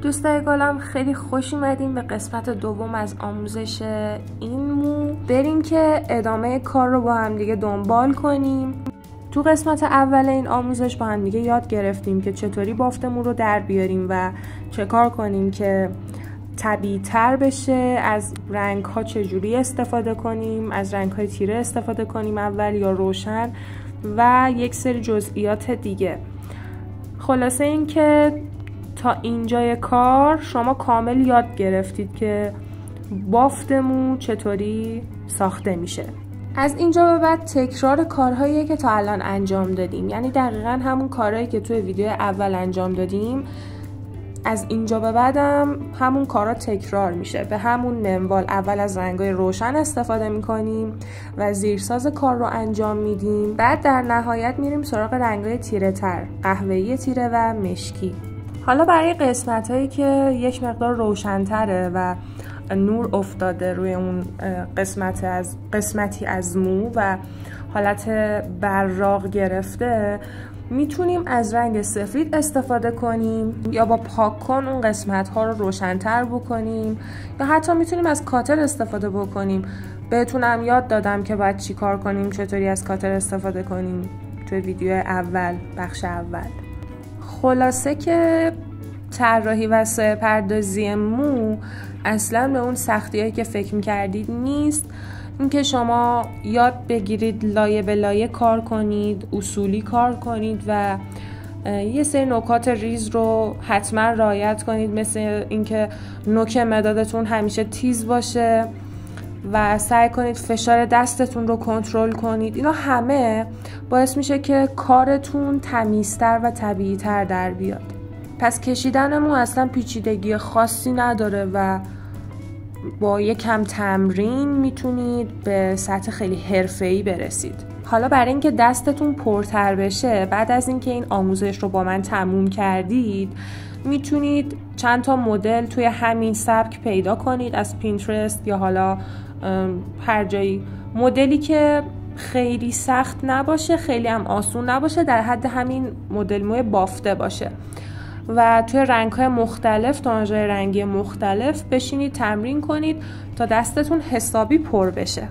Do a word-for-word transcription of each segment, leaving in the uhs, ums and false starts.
دوستای گلم خیلی خوش اومدیم به قسمت دوم از آموزش این مو. بریم که ادامه کار رو با هم دیگه دنبال کنیم. تو قسمت اول این آموزش با هم دیگه یاد گرفتیم که چطوری بافت مو رو در بیاریم و چه کار کنیم که طبیعی تر بشه، از رنگ ها چجوری استفاده کنیم، از رنگ های تیره استفاده کنیم اول یا روشن و یک سری جزئیات دیگه. خلاصه این که تا اینجای کار شما کامل یاد گرفتید که بافت مو چطوری ساخته میشه. از اینجا به بعد تکرار کارهایی که تا الان انجام دادیم، یعنی دقیقاً همون کارهایی که توی ویدیو اول انجام دادیم، از اینجا به بعدم همون کارا تکرار میشه. به همون منوال اول از رنگای روشن استفاده میکنیم و زیرساز کار رو انجام میدیم. بعد در نهایت میریم سراغ رنگای تیره تر، قهوه‌ای تیره و مشکی. حالا برای قسمت هایی که یک مقدار روشن‌تره و نور افتاده روی اون قسمت از قسمتی از مو و حالت براق گرفته، میتونیم از رنگ سفید استفاده کنیم یا با پاک کن اون قسمت ها رو روشن‌تر بکنیم، یا حتی میتونیم از کاتر استفاده بکنیم. بهتونم یاد دادم که باید چی کار کنیم، چطوری از کاتر استفاده کنیم توی ویدیو اول، بخش اول. خلاصه که طراحی و سایه پردازی مو اصلا به اون سختیایی که فکر میکردید نیست. اینکه شما یاد بگیرید لایه به لایه کار کنید، اصولی کار کنید و یه سری نکات ریز رو حتما رعایت کنید، مثل اینکه نوک مدادتون همیشه تیز باشه و سعی کنید فشار دستتون رو کنترل کنید. اینا همه باعث میشه که کارتون تمیزتر و طبیعی‌تر در بیاد. پس کشیدن مو اصلا پیچیدگی خاصی نداره و با یکم تمرین میتونید به سطح خیلی حرفه‌ای برسید. حالا برای اینکه دستتون پرتر بشه، بعد از اینکه این آموزش رو با من تموم کردید، میتونید چند تا مدل توی همین سبک پیدا کنید از پینترست یا حالا هر جایی، مدلی که خیلی سخت نباشه، خیلی هم آسون نباشه، در حد همین مدل موی بافته باشه و توی رنگ‌های مختلف، تونژهای رنگی مختلف بشینید تمرین کنید تا دستتون حسابی پر بشه.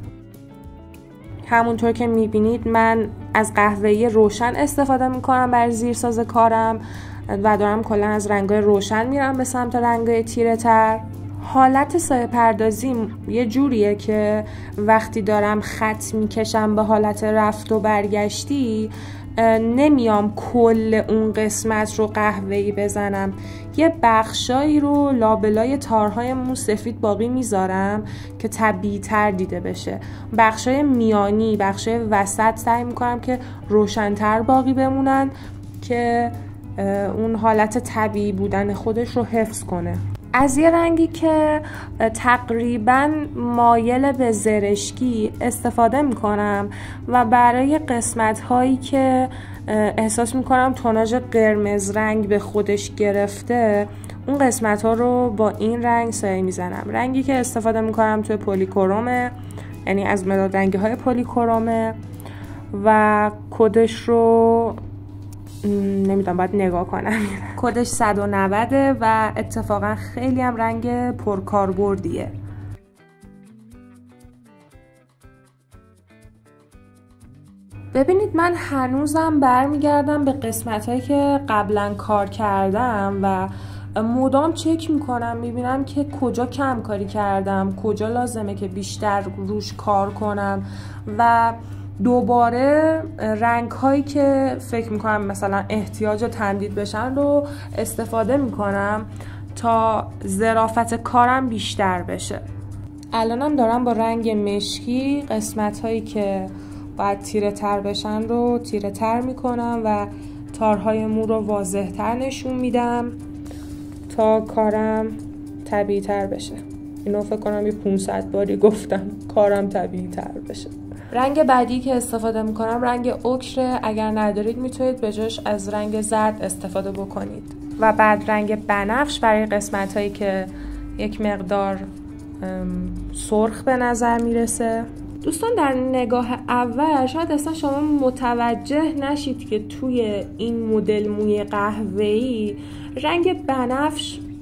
همونطور که میبینید من از قهوه‌ای روشن استفاده میکنم برای زیرساز کارم و دارم کلا از رنگ‌های روشن میرم به سمت رنگ‌های تیره تر. حالت سایه پردازی یه جوریه که وقتی دارم خط میکشم به حالت رفت و برگشتی، نمیام کل اون قسمت رو قهوه‌ای بزنم، یه بخشایی رو لابلای تارهای مو سفید باقی میذارم که طبیعی تر دیده بشه. بخشای میانی، بخشای وسط سعی میکنم که روشن‌تر باقی بمونن که اون حالت طبیعی بودن خودش رو حفظ کنه. از یه رنگی که تقریباً مایل به زرشکی استفاده میکنم و برای قسمت هایی که احساس میکنم توناژ قرمز رنگ به خودش گرفته، اون قسمت ها رو با این رنگ سایه میزنم. رنگی که استفاده میکنم توی پلیکرومه، یعنی از مداد رنگی های پلیکرومه و کدش رو نمیدونم، باید نگاه کنم. کدش صد و نود و اتفاقا خیلی هم رنگ پرکاربردیه. ببینید من هنوزم برمیگردم به قسمت هایی که قبلا کار کردم و مدام چک میکنم، میبینم که کجا کم کاری کردم، کجا لازمه که بیشتر روش کار کنم و دوباره رنگ هایی که فکر میکنم مثلا احتیاج تمدید بشن رو استفاده میکنم تا ظرافت کارم بیشتر بشه. الانم دارم با رنگ مشکی قسمت هایی که باید تیره تر بشن رو تیره تر میکنم و تارهای مو رو واضح تر نشون میدم تا کارم طبیعی تر بشه. اینو فکر کنم یه پانصد باری گفتم، کارم طبیعی تر بشه. رنگ بعدی که استفاده میکنم رنگ اوکره. اگر ندارید میتونید به جاش از رنگ زرد استفاده بکنید. و بعد رنگ بنفش برای قسمت هایی که یک مقدار سرخ به نظر میرسه. دوستان در نگاه اول شاید اصلا شما متوجه نشید که توی این مدل موی قهوه‌ای رنگ بنفش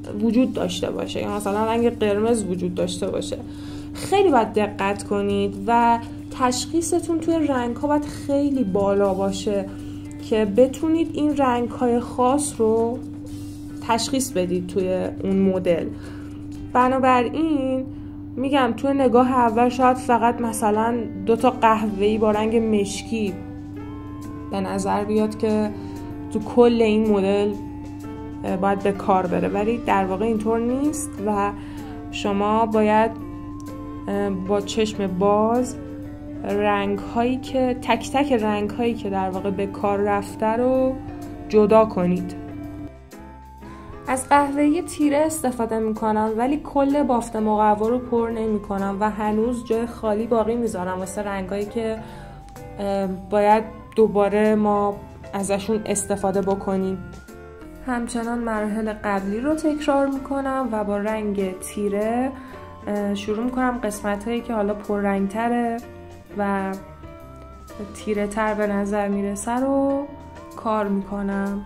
وجود داشته باشه یا مثلا رنگ قرمز وجود داشته باشه. خیلی باید دقت کنید و تشخیصتون توی رنگ ها باید خیلی بالا باشه که بتونید این رنگ های خاص رو تشخیص بدید توی اون مدل. بنابراین میگم توی نگاه اول شاید فقط مثلا دوتا قهوه‌ای با رنگ مشکی به نظر بیاد که تو کل این مدل باید به کار بره، ولی در واقع اینطور نیست و شما باید با چشم باز رنگ هایی که تک تک رنگ هایی که در واقع به کار رفته رو جدا کنید. از قهوه‌ای تیره استفاده میکنم ولی کل بافت مقوا رو پر نمیکنم و هنوز جای خالی باقی میذارم واسه رنگایی که باید دوباره ما ازشون استفاده بکنیم. همچنان مراحل قبلی رو تکرار میکنم و با رنگ تیره شروع میکنم قسمت هایی که حالا پررنگ تره و تیره تر به نظر میرسه رو کار میکنم.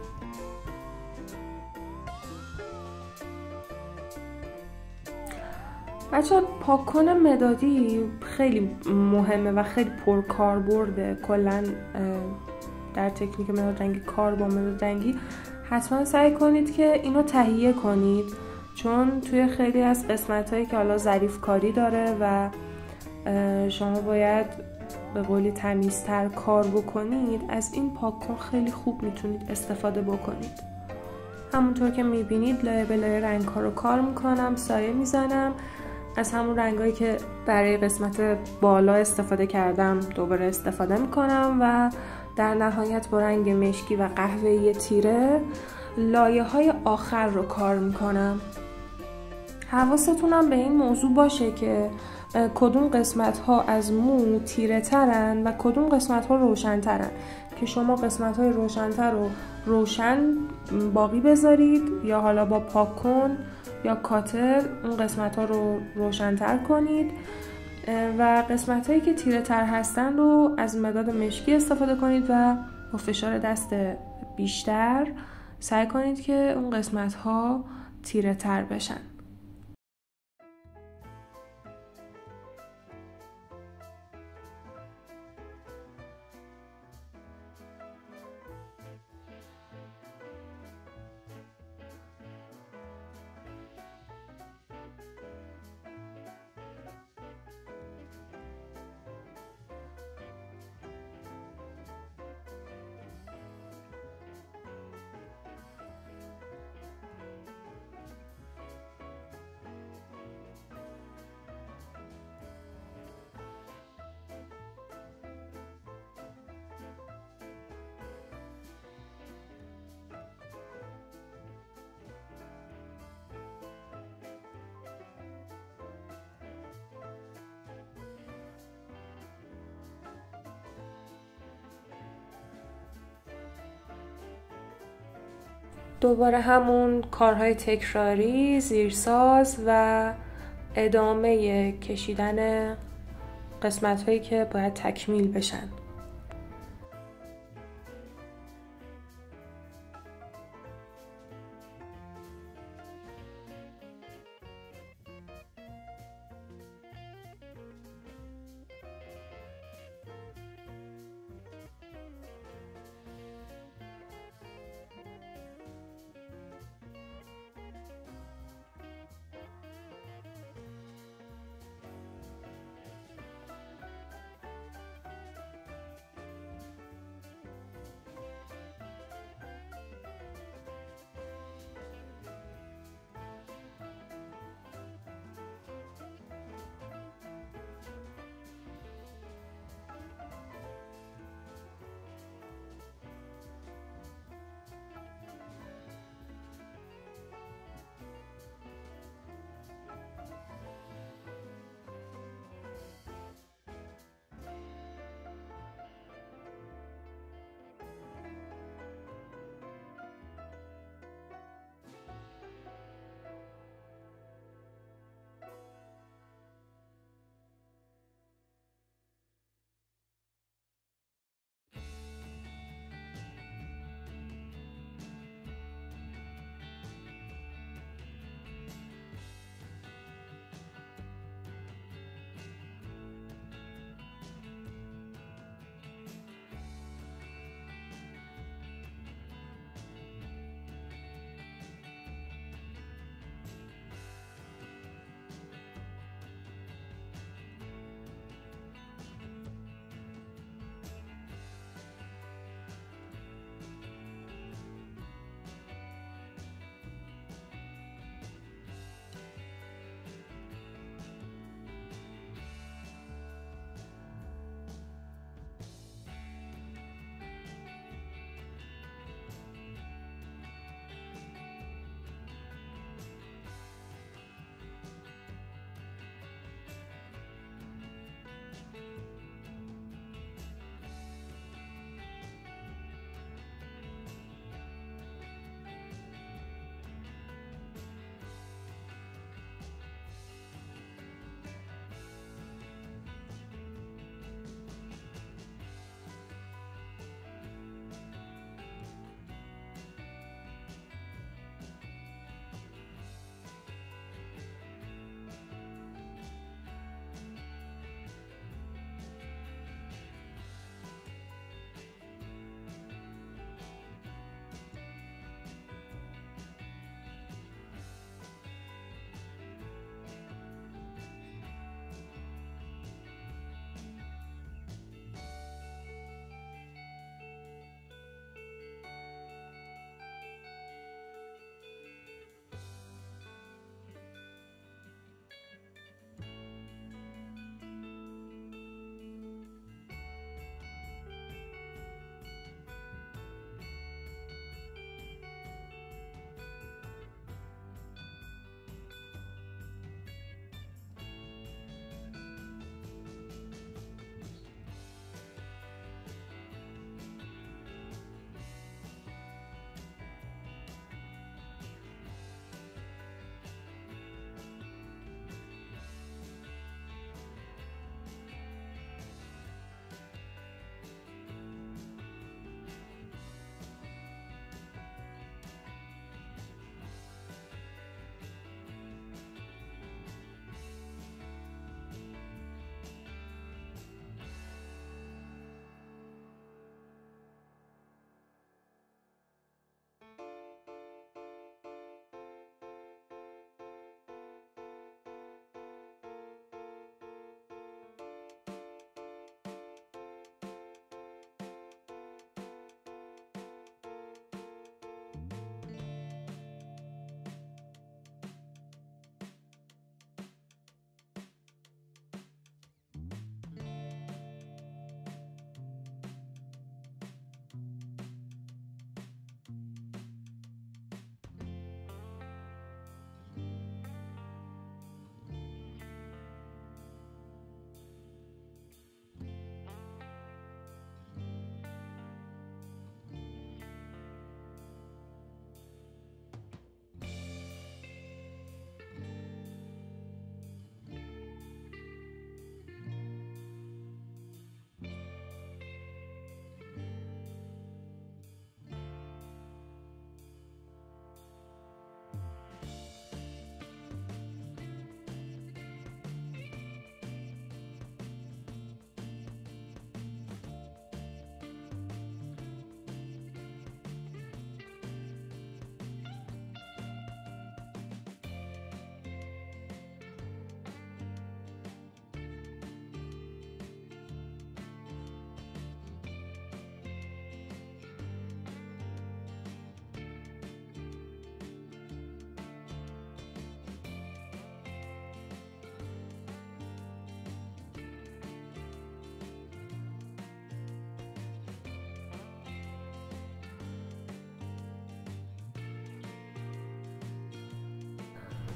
بچه پاک‌کن مدادی خیلی مهمه و خیلی پرکاربرده. کلا در تکنیک مداد رنگی، کار با مداد رنگی حتما سعی کنید که اینو تهیه کنید، چون توی خیلی از قسمت‌هایی که حالا ظریف کاری داره و شما باید به قولی تمیزتر کار بکنید، از این پاک‌کن خیلی خوب میتونید استفاده بکنید. همونطور که میبینید لایه به لایه رنگ ها رو کار میکنم، سایه میزنم، از همون رنگایی که برای قسمت بالا استفاده کردم دوباره استفاده میکنم و در نهایت با رنگ مشکی و قهوه‌ای تیره لایه های آخر رو کار میکنم. حواستونم به این موضوع باشه که کدوم قسمت ها از مو تیره ترن و کدوم قسمت ها روشن ترن، که شما قسمت های روشن‌تر رو روشن باقی بذارید یا حالا با پاک‌کن یا کاتر اون قسمت ها رو روشن‌تر کنید و قسمت هایی که تیره تر هستن رو از مداد مشکی استفاده کنید و با فشار دست بیشتر سعی کنید که اون قسمت ها تیره تر بشن. دوباره همون کارهای تکراری، زیرساز و ادامه کشیدن قسمت‌هایی که باید تکمیل بشن.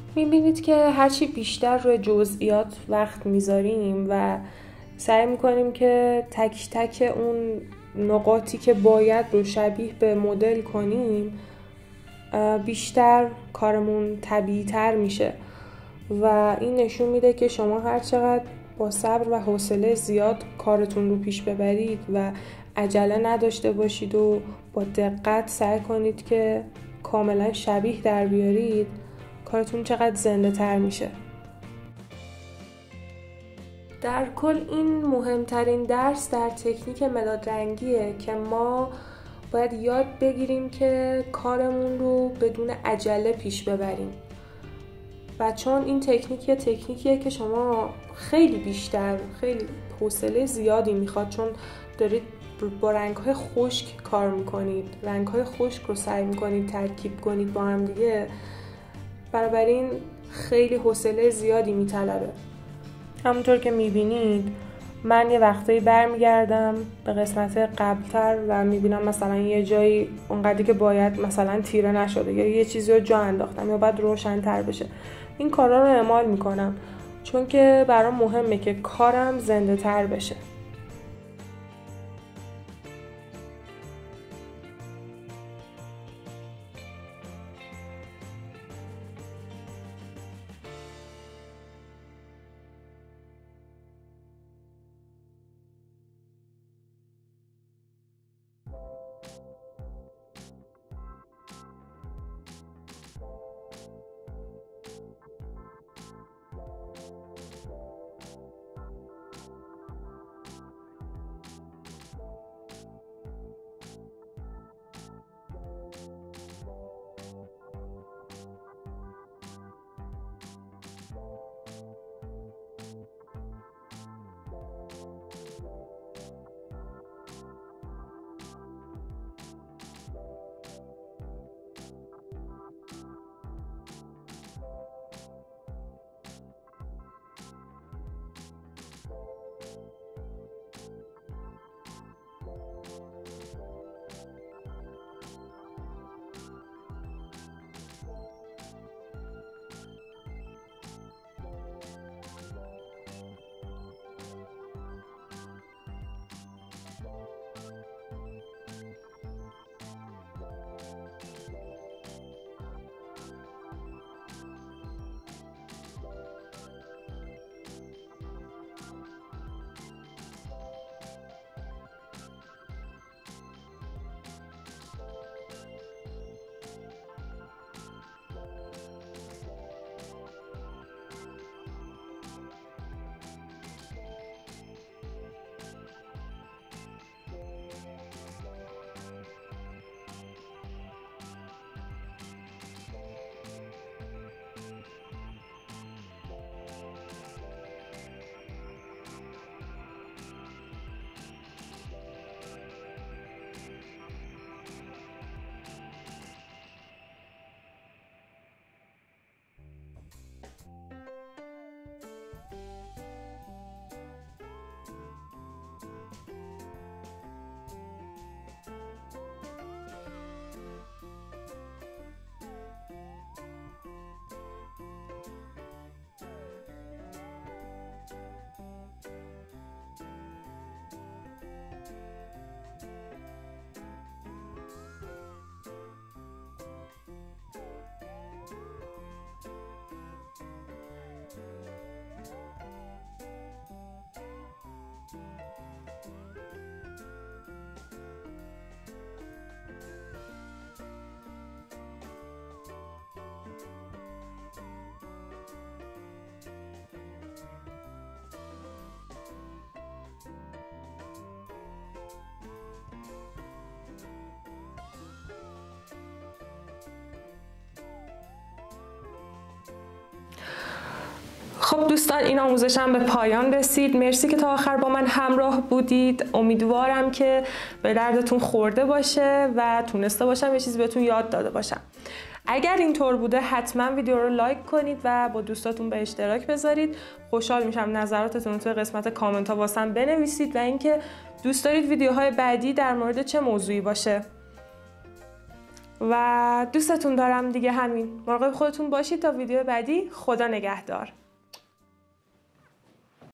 میبینید که هرچی بیشتر روی جزئیات وقت میذاریم و سعی میکنیم که تک تک اون نقاطی که باید رو شبیه به مدل کنیم بیشتر کارمون طبیعی تر میشه و این نشون میده که شما هر چقدر با صبر و حوصله زیاد کارتون رو پیش ببرید و عجله نداشته باشید و با دقت سعی کنید که کاملا شبیه در بیارید، کارتون چقدر زنده تر میشه. در کل این مهمترین درس در تکنیک مداد رنگیه که ما باید یاد بگیریم که کارمون رو بدون عجله پیش ببریم و چون این تکنیک تکنیکیه که شما خیلی بیشتر خیلی حوصله زیادی میخواد، چون دارید با رنگ‌های خشک کار میکنید، رنگ‌های خشک رو سعی میکنید ترکیب کنید با هم دیگه، بنابراین خیلی حوصله زیادی میطلبه. همونطور که میبینید من یه وقتایی برمیگردم به قسمت قبلتر و میبینم مثلا یه جایی اونقدری که باید مثلا تیره نشده یا یه چیزی رو جا انداختم یا باید روشن‌تر بشه. این کارا رو اعمال میکنم چون که برام مهمه که کارم زنده تر بشه. خب دوستان، این آموزشم به پایان رسید. مرسی که تا آخر با من همراه بودید. امیدوارم که به دردتون خورده باشه و تونسته باشم یه چیزی بهتون یاد داده باشم. اگر اینطور بوده حتما ویدیو رو لایک کنید و با دوستاتون به اشتراک بذارید. خوشحال میشم نظراتتون رو توی قسمت کامنت ها واسم بنویسید و اینکه دوست دارید ویدیوهای بعدی در مورد چه موضوعی باشه. و دوستتون دارم دیگه. همین، مراقب خودتون باشید تا ویدیو بعدی. خدا نگهدار.